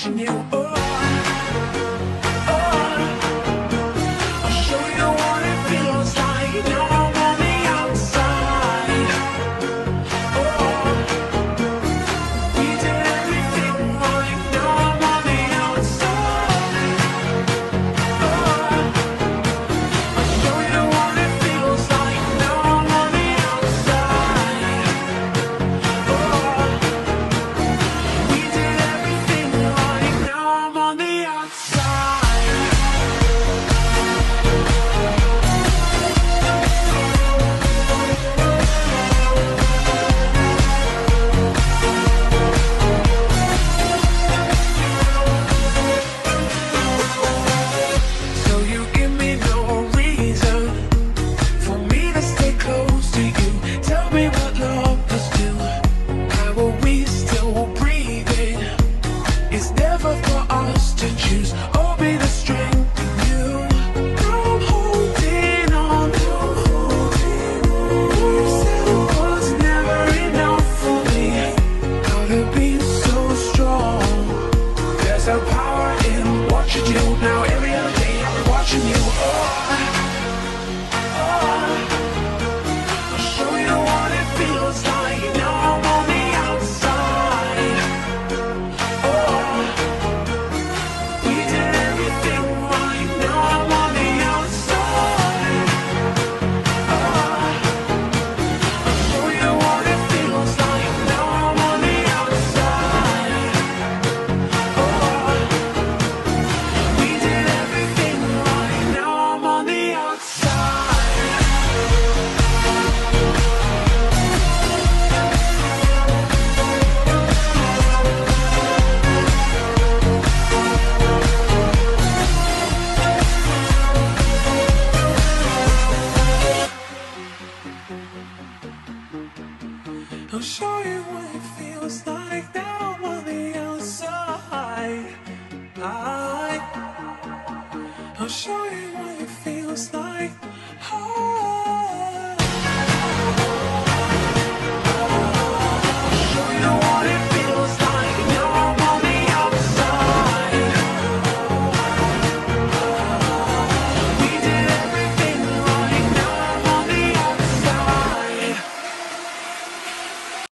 watching you. I'll show you what it feels like. Now I'm on the outside. We did everything right. Now I'm on the outside. I'll show you what it feels like. Now I'm on the outside. We did everything right. Now I'm on the outside. So you give me no reason for me to stay close to you. Tell me what love does do. How are we still breathing? It's never for us to choose. Oh, be the strength in you. Now I'm holding on. You said it was never enough for me. How to be so strong. There's a power in watching you. Now every other day I'm watching you. I'll show you what it feels like. Now I'm on the outside. We did everything right. Now I'm on the outside. I'll show you what it feels like. Now I'm on the outside. We did everything right. Now I'm on the outside. I'll show you what it feels like. Now I'm on the outside. I'll show you what it feels like.